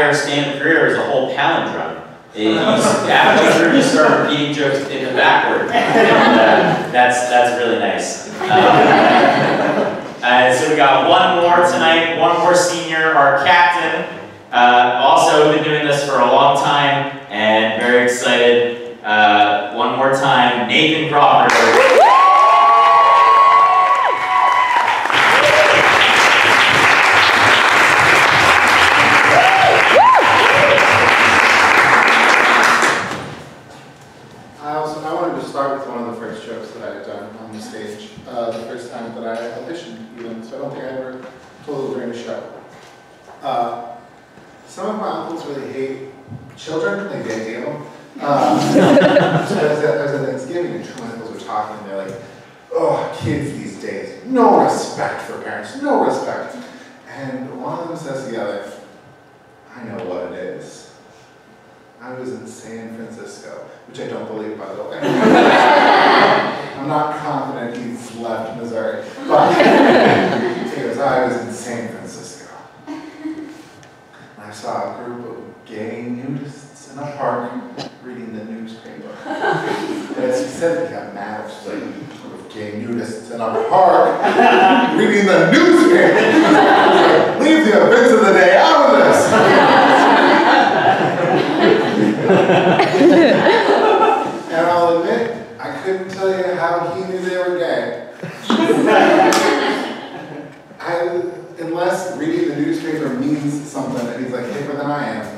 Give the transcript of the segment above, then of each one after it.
entire stand-up career is a whole palindrome. After you start repeating jokes in the backward, and that's really nice. So we got one more tonight, one more senior, our captain. Also been doing this for a long time and very excited. One more time, Nathan Crawford. I wanted to start with one of the first jokes that I had done on the stage, the first time that I auditioned even, so I don't think I ever told it during the show. Some of my uncles really hate children, like they hate them. So I was at Thanksgiving and two of my uncles were talking and they're like, oh, kids these days, no respect for parents, no respect. And one of them says to the other, I know what it is. I was in San Francisco, which I don't believe, by the way. I'm not confident he's left Missouri, but he goes, I was in San Francisco. And I saw a group of gay nudists in a park reading the newspaper. And as he said, he got mad. She's like, a group of gay nudists in a park reading the newspaper. Like, leave the events of the day out of this. And I'll admit, I couldn't tell you how he knew they were gay. Unless reading the newspaper means something and he's like hipper than I am.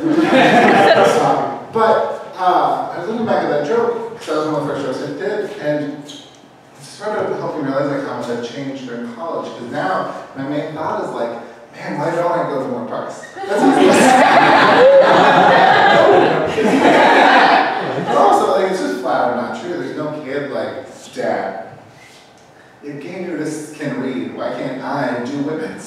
But I was looking back at that joke, because that was one of the first jokes I did, and it started helping me realize like how much I've changed during college, because now my main thought is like, man, why don't I go to more parks? That's but also, like, it's just flat out not true. There's no kid like, Dad, if gay nudists can read, why can't I do women's?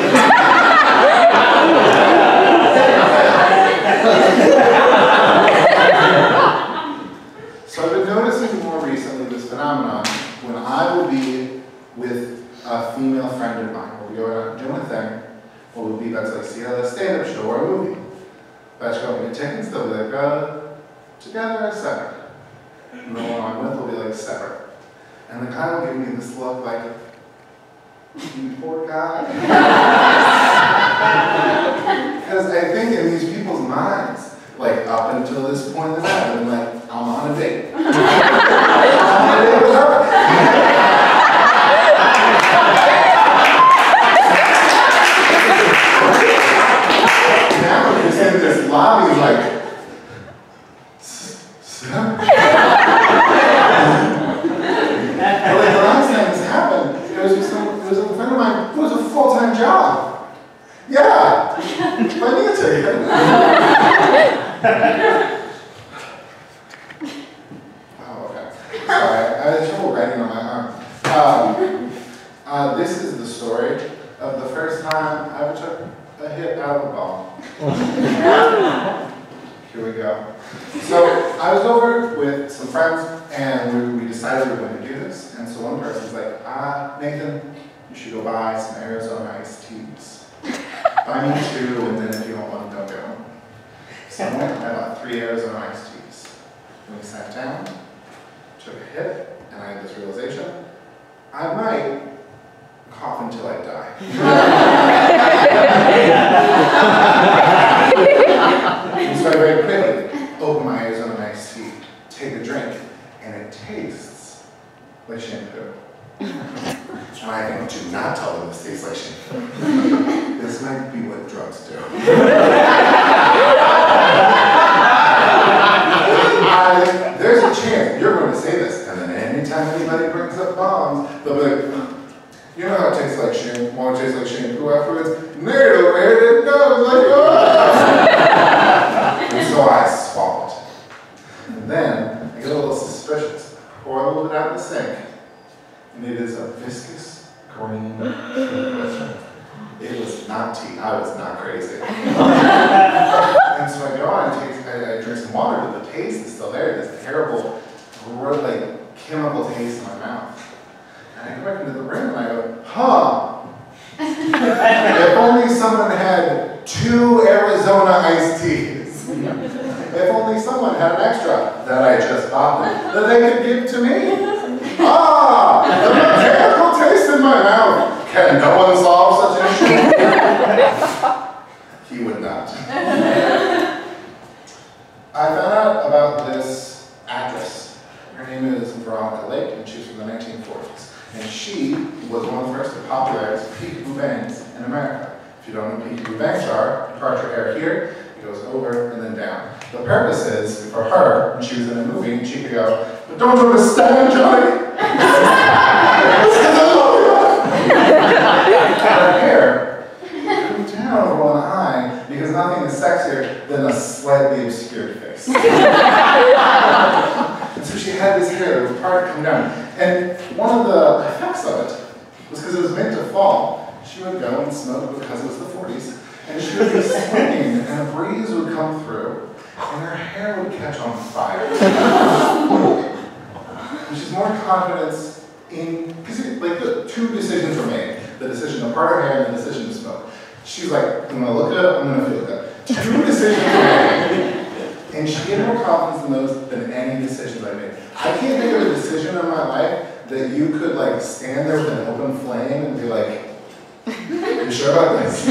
So I've been noticing more recently this phenomenon when I will be with a female friend of mine. We'll be going out doing a thing. What would be about to like see a stand-up show or a movie. But she'll get tickets, they'll be like, together or separate. And the one I'm with will be like separate. And the guy will give me this look like, you poor guy. Because I think in these people's minds, like up until this point in the night, I'm like, I'm on a date. I'm on a date with her. Now he's in this lobby like, like the last time this happened, it was a friend of mine who was a full-time job. Yeah, financially. Oh, okay. Sorry, I had trouble writing on my arm. This is the story of the first time I ever took a hit out of a ball. Here we go. So I was over with some friends, and we decided we were going to do this. And so one person's like, Nathan, you should go buy some Arizona iced teas. Buy me 2, and then if you don't want them, don't get them. So I went and I bought 3 Arizona iced teas. And we sat down, took a hit, and I had this realization, I might cough until I die. So I very quickly open my Arizona iced tea, take a drink, and it tastes like shampoo. And I think, do not tell them this tastes like shampoo. This might be what drugs do. There's a chance you're going to say this, and then anytime anybody brings up bombs, they'll be like, you know how it tastes like shampoo? Want to taste like shampoo afterwards? No, where did it go? Like, oh! And so I swallowed. And then I get a little suspicious. Pour a little bit out of the sink. And it is a viscous green liquid. It was not tea. I was not crazy. Arizona iced teas. If only someone had an extra that I just bought them, that they could give to me. Ah, the mechanical taste in my mouth. Can no one solve such an issue? He would not. I found out about this actress. Her name is Veronica Lake, and she's from the 1940s. And she was one of the first to popularize peekaboo bangs in America. If you don't know what peekaboo bangs are, you part your hair here, it goes over and then down. The purpose is for her, when she was in a movie, she could go, "But don't you understand, Johnny?" Her hair comes down over one eye because nothing is sexier than a slightly obscured face. And so she had this hair that was part coming down. And one of the effects of it was because it was meant to fall. She would go and smoke because it was the 40s. And she would be swinging, and a breeze would come through, and her hair would catch on fire. And she's more confidence in, because like the two decisions were made. The decision to part her hair and the decision to smoke. She's like, I'm gonna look good, I'm gonna feel good. Two decisions were made. And she had more confidence in those than any decisions I made. I can't think of a decision in my life that you could like stand there with an open flame and be like, you sure about this?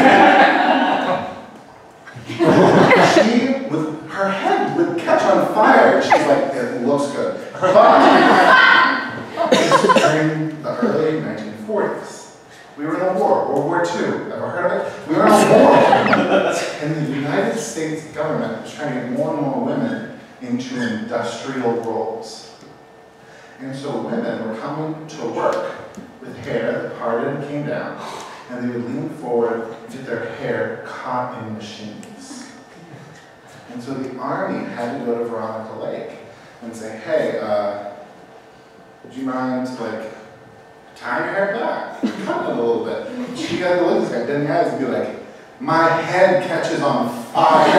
She, with her head would catch on fire. She's like, it looks good. But during the early 1940s, we were in a war, World War II. Ever heard of it? We were in a war. And the United States government was trying to get more and more women into industrial roles. And so women were coming to work with hair that parted and came down, and they would lean forward and get their hair caught in machines. And so the Army had to go to Veronica Lake and say, hey, would you mind, like, tying your hair back, cut it a little bit? She had to look at this guy, dead in the eyes, and be like, my head catches on fire.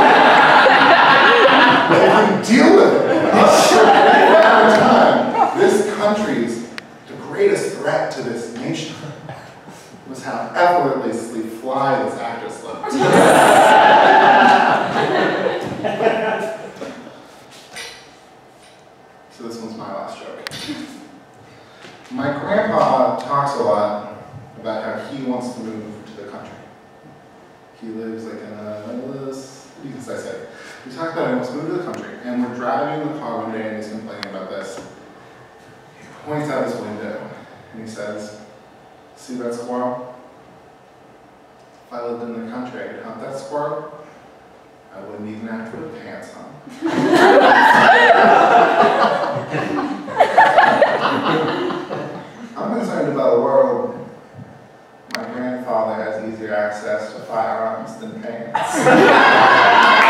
But if you deal with it, it's short amount of time. This country's the greatest threat to this nation was how effortlessly fly this actress looked. So this one's my last joke. My grandpa talks a lot about how he wants to move to the country. He lives like in you can say. We talked about he wants to move to the country, and we're driving in the car one day and he's complaining about this. He points out his window and he says, see that squirrel? If I lived in the country, I could hunt that squirrel. I wouldn't even have to put pants on. I'm concerned about a world my grandfather has easier access to firearms than pants.